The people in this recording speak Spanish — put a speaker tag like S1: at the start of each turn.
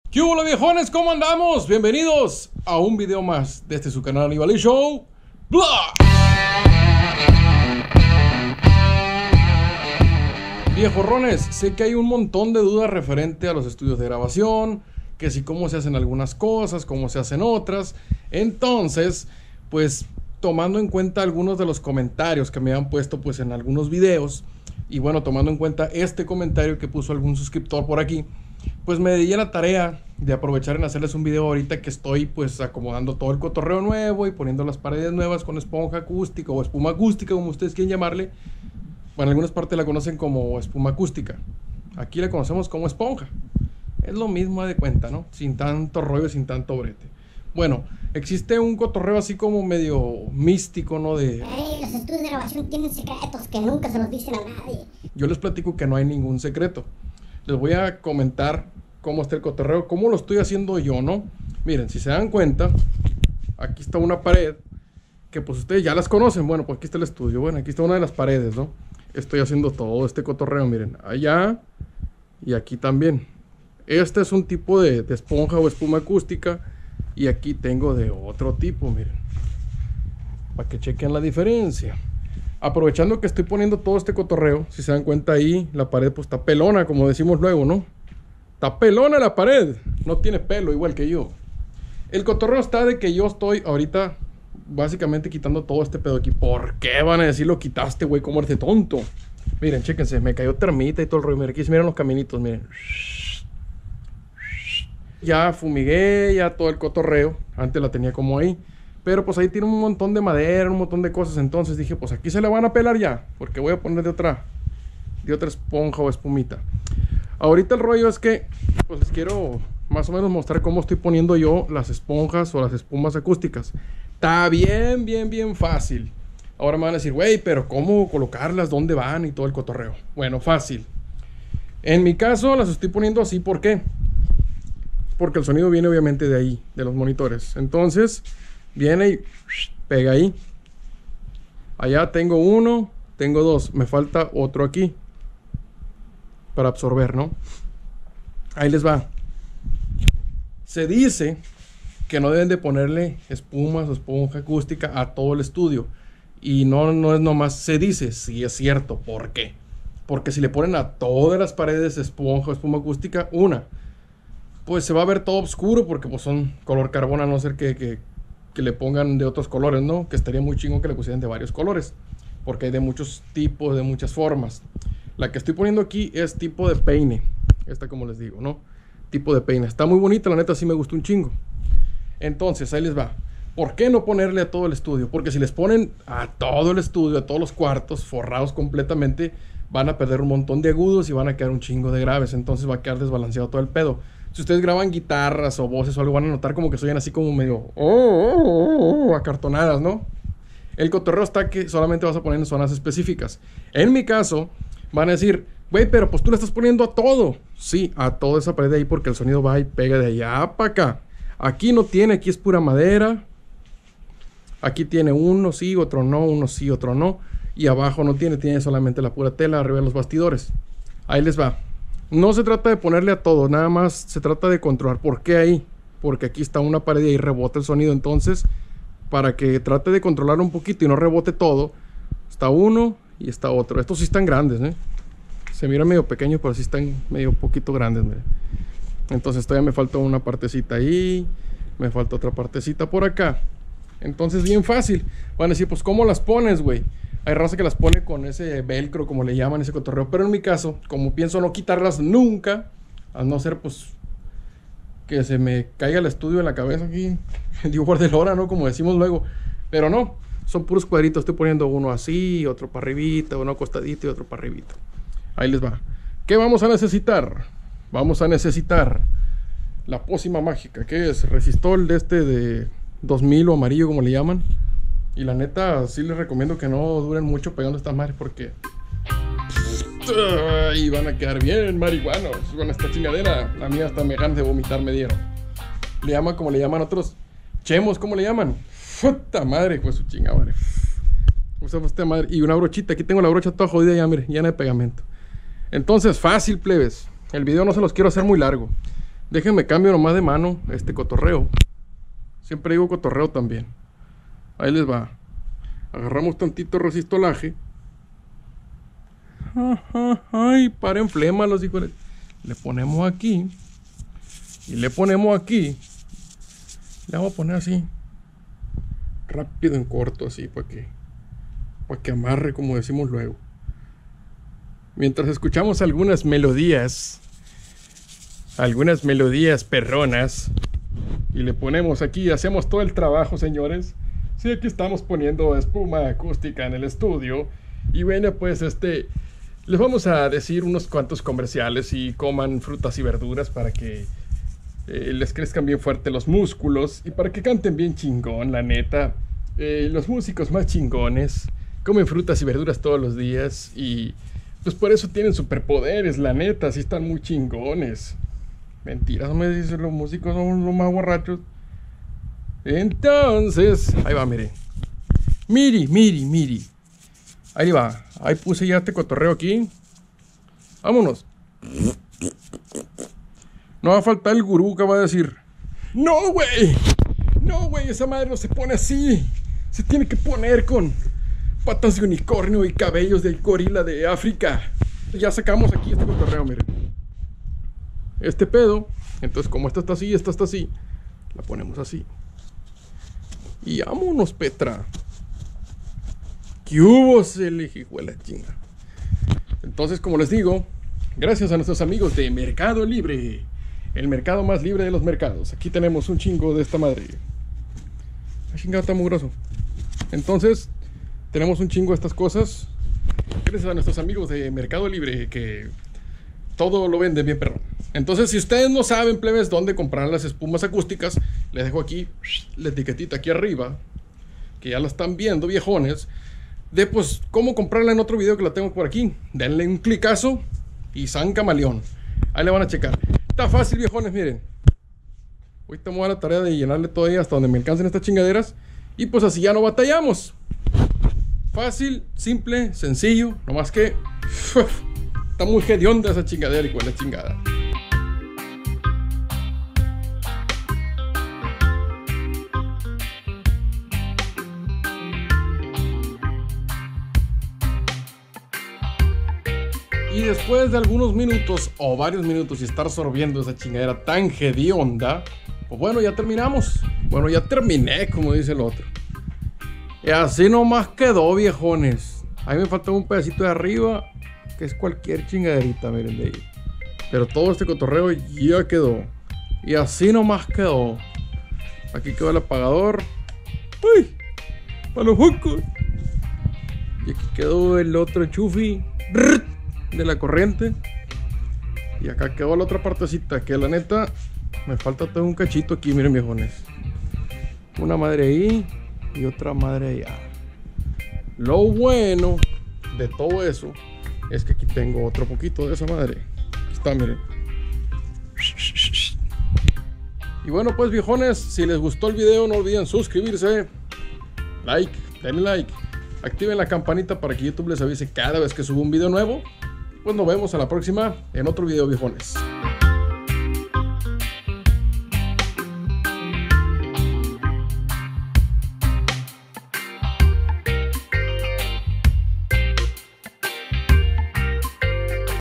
S1: ¿Qué hubo, viejones? ¿Cómo andamos? Bienvenidos a un video más de su canal Aníbal Show. ¡Blah! Viejorrones, sé que hay un montón de dudas referente a los estudios de grabación, que si cómo se hacen algunas cosas, cómo se hacen otras. Entonces, pues tomando en cuenta algunos de los comentarios que me han puesto pues en algunos videos, y bueno, tomando en cuenta este comentario que puso algún suscriptor por aquí, pues me di a la tarea de aprovechar en hacerles un video ahorita que estoy pues acomodando todo el cotorreo nuevo y poniendo las paredes nuevas con esponja acústica o espuma acústica, como ustedes quieren llamarle. Bueno, en algunas partes la conocen como espuma acústica, aquí la conocemos como esponja. Es lo mismo de cuenta, ¿no? Sin tanto rollo, sin tanto brete. Bueno, existe un cotorreo así como medio místico, ¿no?
S2: Los estudios de grabación tienen secretos que nunca se los dicen a nadie.
S1: Yo les platico que no hay ningún secreto. Les voy a comentar cómo está el cotorreo, cómo lo estoy haciendo yo, ¿no? Miren, si se dan cuenta, aquí está una pared que pues ustedes ya las conocen. Bueno, pues aquí está el estudio. Bueno, aquí está una de las paredes, ¿no? Estoy haciendo todo este cotorreo, miren, allá y aquí también. Este es un tipo de esponja o espuma acústica y aquí tengo de otro tipo, miren, para que chequen la diferencia. Aprovechando que estoy poniendo todo este cotorreo, si se dan cuenta ahí, la pared pues está pelona, como decimos luego, ¿no? Está pelona la pared, no tiene pelo igual que yo. El cotorreo está de que yo estoy ahorita básicamente quitando todo este pedo aquí. ¿Por qué van a decir lo quitaste, güey? ¿Cómo eres de tonto? Miren, chéquense, me cayó termita y todo el rollo. Miren, aquí se miran los caminitos, miren. Ya fumigué, ya todo el cotorreo. Antes la tenía como ahí. Pero pues ahí tiene un montón de madera, un montón de cosas. Entonces dije, pues aquí se le van a pelar ya, porque voy a poner de otra esponja o espumita. Ahorita el rollo es que pues les quiero más o menos mostrar cómo estoy poniendo yo las esponjas o las espumas acústicas. Está bien fácil. Ahora me van a decir, güey, pero ¿cómo colocarlas? ¿Dónde van? Y todo el cotorreo. Bueno, fácil. En mi caso las estoy poniendo así, ¿por qué? Porque el sonido viene obviamente de ahí, de los monitores. Entonces viene y pega ahí. Allá tengo uno, tengo dos. Me falta otro aquí para absorber, ¿no? Ahí les va. Se dice que no deben de ponerle espumas o esponja acústica a todo el estudio. Y no es nomás se dice, sí es cierto. ¿Por qué? Porque si le ponen a todas las paredes esponja o espuma acústica, pues se va a ver todo oscuro porque pues son color carbón, a no ser que le pongan de otros colores, ¿no? Que estaría muy chingón que le pusieran de varios colores, porque hay de muchos tipos, de muchas formas. La que estoy poniendo aquí es tipo de peine. Esta, como les digo, ¿no? Tipo de peine. Está muy bonita, la neta, sí me gustó un chingo. Entonces, ahí les va. ¿Por qué no ponerle a todo el estudio? Porque si les ponen a todo el estudio, a todos los cuartos, forrados completamente, van a perder un montón de agudos y van a quedar un chingo de graves. Entonces va a quedar desbalanceado todo el pedo. Si ustedes graban guitarras o voces o algo, van a notar como que suenan así como medio acartonadas, ¿no? El cotorreo está que solamente vas a poner en zonas específicas. En mi caso, van a decir, güey, pero pues tú le estás poniendo a todo. Sí, a toda esa pared de ahí, porque el sonido va y pega de allá para acá. Aquí no tiene, aquí es pura madera. Aquí tiene uno sí, otro no, uno sí, otro no. Y abajo no tiene solamente la pura tela arriba de los bastidores. Ahí les va. No se trata de ponerle a todo, nada más se trata de controlar. ¿Por qué ahí? Porque aquí está una pared y ahí rebota el sonido. Entonces, para que trate de controlar un poquito y no rebote todo, está uno y está otro. Estos sí están grandes, ¿eh? Se miran medio pequeños, pero sí están medio poquito grandes, ¿eh? Entonces todavía me falta una partecita ahí, me falta otra partecita por acá. Entonces bien fácil. Van a decir, pues ¿cómo las pones, güey? Hay raza que las pone con ese velcro, como le llaman, ese cotorreo. Pero en mi caso, como pienso no quitarlas nunca, a no ser pues que se me caiga el estudio en la cabeza aquí, digo, de hora, ¿no? Como decimos luego. Pero no, son puros cuadritos. Estoy poniendo uno así, otro para arribita, uno acostadito y otro para arribita. Ahí les va. ¿Qué vamos a necesitar? Vamos a necesitar la pócima mágica, que es resistol de 2000 o amarillo, como le llaman. Y la neta, sí les recomiendo que no duren mucho pegando estas madres, porque y van a quedar bien marihuanos con esta chingadera. A mí hasta me ganas de vomitar me dieron. Le llaman como le llaman otros. Chemos, ¿cómo le llaman? Puta madre, pues su chingada madre. Usa esta madre. Y una brochita. Aquí tengo la brocha toda jodida ya, mire, llena de pegamento. Entonces, fácil, plebes. El video no se los quiero hacer muy largo. Déjenme cambio nomás de mano este cotorreo. Siempre digo cotorreo también. Ahí les va. Agarramos tantito resistolaje. Ay, paren flema los hijos. Le ponemos aquí. Y le ponemos aquí. Le vamos a poner así. Rápido en corto así para que amarre, como decimos luego. Mientras escuchamos algunas melodías perronas. Y le ponemos aquí, hacemos todo el trabajo, señores. Sí, aquí estamos poniendo espuma acústica en el estudio. Y bueno, pues les vamos a decir unos cuantos comerciales y coman frutas y verduras para que les crezcan bien fuerte los músculos y para que canten bien chingón, la neta. Los músicos más chingones comen frutas y verduras todos los días y pues por eso tienen superpoderes, la neta, sí están muy chingones. Mentiras, no me dicen, los músicos son los más borrachos. Entonces, ahí va, mire. Miri. Ahí va. Ahí puse ya este cotorreo aquí. Vámonos. No va a faltar el gurú que va a decir: No, güey, esa madre no se pone así. Se tiene que poner con patas de unicornio y cabellos del gorila de África. Ya sacamos aquí este cotorreo, miren. Este pedo. Entonces, como esta está así, la ponemos así. Y vámonos, Petra. ¿Qué hubo, hijuela chinga? Entonces, como les digo, gracias a nuestros amigos de Mercado Libre, el mercado más libre de los mercados. Aquí tenemos un chingo de esta madre. La chingada está muy grosso. Entonces, tenemos un chingo de estas cosas. Gracias a nuestros amigos de Mercado Libre, que todo lo venden bien perrón. Entonces, si ustedes no saben, plebes, dónde comprar las espumas acústicas, les dejo aquí la etiquetita aquí arriba, que ya la están viendo, viejones, de pues cómo comprarla en otro video que la tengo por aquí. Denle un clicazo y san camaleón. Ahí le van a checar. Está fácil, viejones, miren. Hoy te voy a dar la tarea de llenarle todo ahí hasta donde me alcancen estas chingaderas. Y pues así ya no batallamos. Fácil, simple, sencillo. Nomás que está muy hedionda esa chingadera y cuál es chingada. Y después de algunos minutos o varios minutos y estar sorbiendo esa chingadera tan hedionda, pues bueno, ya terminamos. Bueno, ya terminé, como dice el otro. Y así nomás quedó, viejones. A mí me falta un pedacito de arriba, que es cualquier chingaderita, miren de ahí. Pero todo este cotorreo ya quedó. Y así nomás quedó. Aquí quedó el apagador. ¡Uy! ¡Para los jucos! Y aquí quedó el otro enchufe de la corriente. Y acá quedó la otra partecita, que la neta me falta todo un cachito aquí, miren, viejones. Una madre ahí y otra madre allá. Lo bueno de todo eso es que aquí tengo otro poquito de esa madre. Aquí está, miren. Y bueno, pues, viejones, si les gustó el video, no olviden suscribirse, denle like, activen la campanita para que YouTube les avise cada vez que subo un video nuevo. Pues nos vemos a la próxima en otro video, viejones.